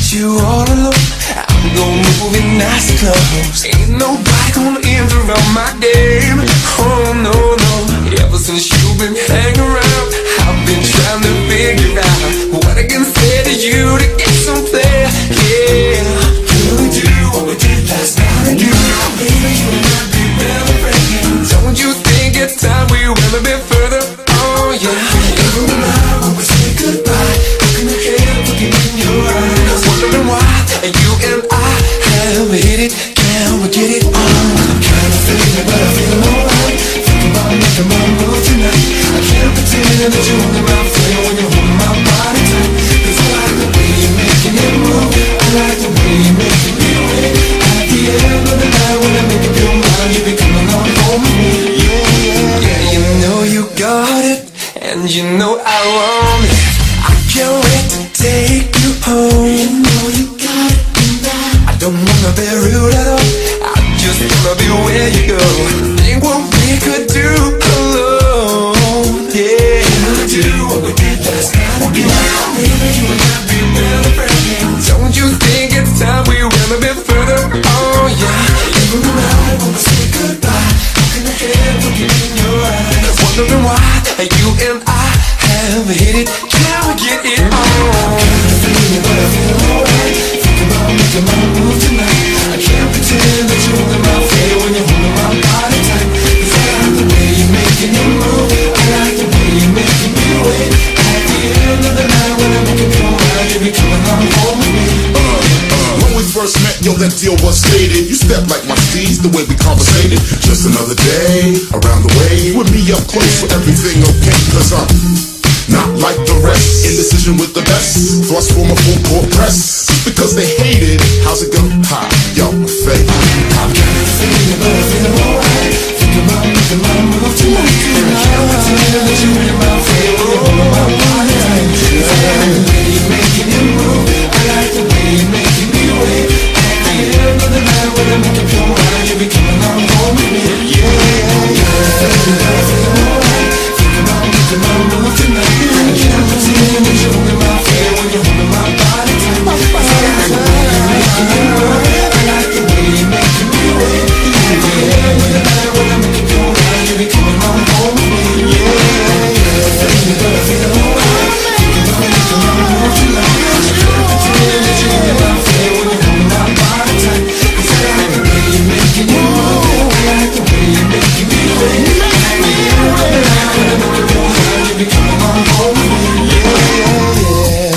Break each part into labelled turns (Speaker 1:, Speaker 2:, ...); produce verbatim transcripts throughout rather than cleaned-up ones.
Speaker 1: you all alone. I'm gonna move in nice clothes. Ain't nobody gonna interrupt my game. Oh no, no. Ever since you've been hanging around, I've been trying to figure out what I can say to you to get some play. Yeah, could we do what we did last night again? Baby, you and I be well friends. Don't you think it's time we went a bit further? Oh yeah. Every night when we say goodbye, looking ahead, looking in your eyes, wondering why you and I have hit it. Can we get it on? I'm kinda feeling, but I feel alright. Think about making my move tonight. I can't pretend that you're holding my feel when you're holding my body tight. Cause I like the way you're making it move. I like the way you're making me wait. At the end of the night when I make up your mind, you be coming on home with me. Yeah, yeah, yeah, you know you got it, and you know I want it. I can't wait to take you home. You know you got it tonight. I don't wanna be rude at all, I just wanna be where you go. Think what we could do alone. Yeah, can we do what we did last night again? Maybe you and I be better friends. Don't you think it's time we went a bit further? Oh yeah. Every night when we say goodbye, looking ahead, looking in your eyes, wondering why you and I have hit it. Can we get it on? I'm kinda feeling, but I feel alright. Think about making my move tonight. I can't pretend that you're holding my feet when you're holding my body tight. Cause I like the way you're making it move. I like the way you're making me wait. At the end of the night when I make it go right, you be coming on home with me. Uh, uh, when we first met, yo, that deal was stated. You step like my steeds, the way we conversated. Just another day, around the way. With me up close for everything okay. Cause I'm not like the rest, indecision with the best. Thrust for my full court press, because they hate it. How's it go? Hi, yo, fake. I'm kinda feeling, but I feel alright. Think about making my move tonight. I can't pretend that you in my feel when you're holding my body tight. I like the way you're making it move. I like the way you're making me wait. At the end of the night when I make up your mind, you be coming on home with me. Yeah, yeah, yeah. I feel alright. Think about making my move tonight. I can't pretend that you're holding my feet when you're holding my body tight. I like the way you're making it move. I like the way you're making me wait. At the end of the night when I make it go right, you be coming on home with me. Yeah, yeah, yeah. But I feel alright. Think about making my move tonight. I can't pretend that you're holding my feet when you're holding my body tight. Cause I like the way you're making it move. I like the way you're making me wait. At the end of the night when I make it go right, you be coming on home with me. Yeah, yeah, yeah.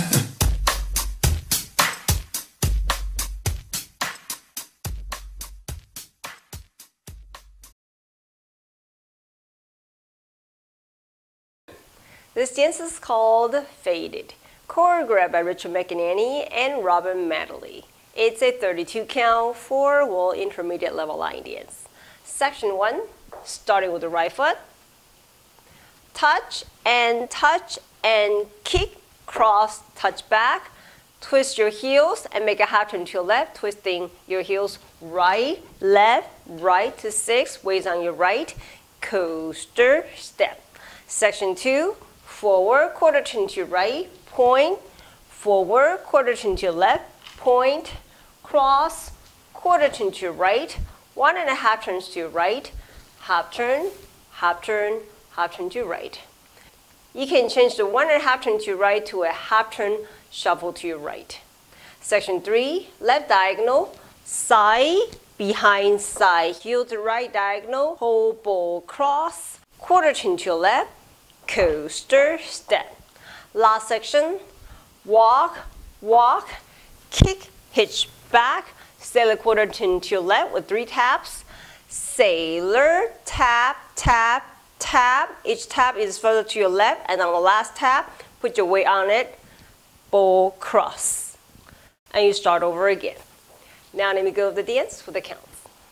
Speaker 2: This dance is called Faded, choreographed by Rachael McEnaney and Madeley. It's a thirty-two count, four wall intermediate level line dance. Section one, starting with the right foot. Touch and touch and kick, cross, touch back. Twist your heels and make a half turn to your left, twisting your heels right, left, right to six, weights on your right, coaster, step. Section two, forward, quarter turn to your right, point, forward, quarter turn to your left, point, cross, quarter turn to your right, one and a half turns to your right, half turn, half turn, half turn to your right. You can change the one and a half turn to your right to a half turn shuffle to your right. Section three, left diagonal, side, behind side, heel to right diagonal, hobo cross, quarter turn to your left, coaster, step. Last section, walk, walk, kick, hitch back, sailor quarter turn to your left with three taps, sailor, tap, tap, tap. Each tap is further to your left, and on the last tap, put your weight on it, bow cross. And you start over again. Now let me go with the dance for the counts.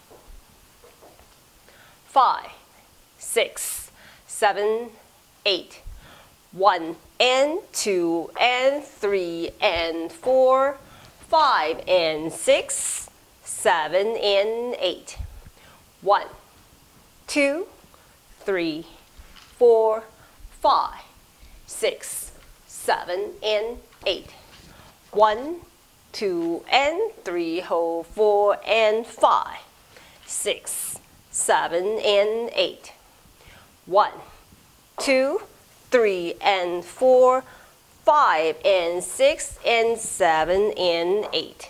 Speaker 2: Five, six, seven, eight. One and two and three and four, five and six, seven and eight. One, two, three, four, five, six, seven, and eight. One, two and three, hold four and five, six, seven and eight. One, two, three and four, five and six and seven and eight.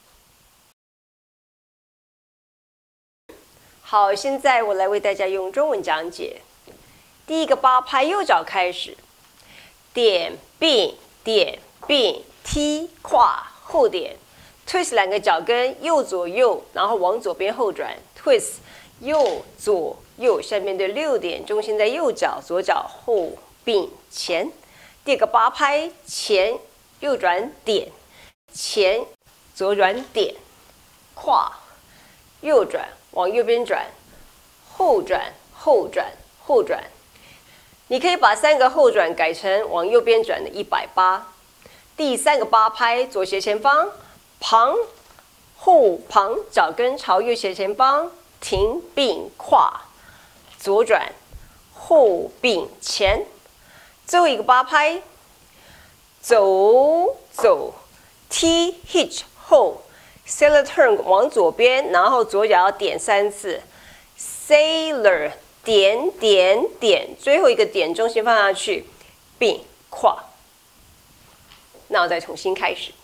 Speaker 2: 好，现在我来为大家用中文讲解。第一个八拍，右脚开始，点并点并踢跨后点 ，twist 两个脚跟，右左右，然后往左边后转 ，twist 右左右，下面的六点，中心在右脚，左脚后并前。第二个八拍，前右转点，前左转点，跨右转。 往右边转，后转，后转，后转。你可以把三个后转改成往右边转的一百八。第三个八拍，左斜前方，旁后旁，脚跟朝右斜前方，停并跨，左转，后并前。最后一个八拍，走走，踢 hitch 后。 Sailor turn 往左边，然后左脚要点三次。Sailor 点点点，最后一个点中心放下去，并跨。那我再重新开始。